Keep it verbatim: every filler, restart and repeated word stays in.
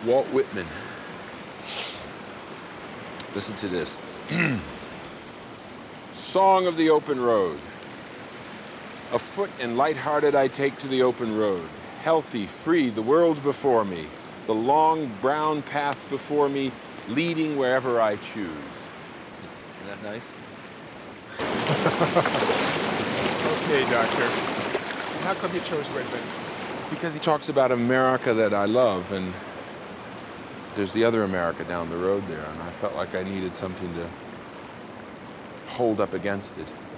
Walt Whitman. Listen to this. Song of the open road. Afoot and lighthearted I take to the open road. Healthy, free, the world's before me. The long brown path before me, leading wherever I choose. Isn't that nice? Okay, Doctor. How come you chose Whitman? Because he talks about America that I love, and there's the other America down the road there, and I felt like I needed something to hold up against it.